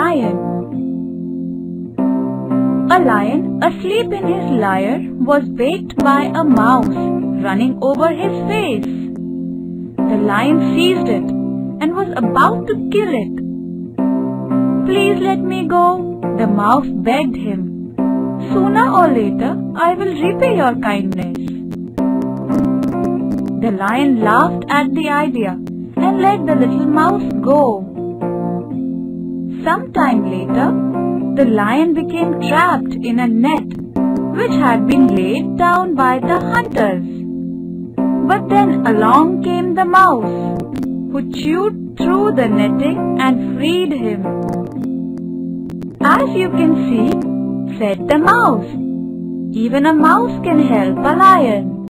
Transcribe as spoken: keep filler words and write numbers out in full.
lion. A lion asleep in his lair was waked by a mouse running over his face. The lion seized it and was about to kill it. "Please let me go," the mouse begged him. "Sooner or later I will repay your kindness." The lion laughed at the idea and let the little mouse go. Some time later, the lion became trapped in a net which had been laid down by the hunters. But then along came the mouse, who chewed through the netting and freed him. "As you can see," said the mouse, "even a mouse can help a lion."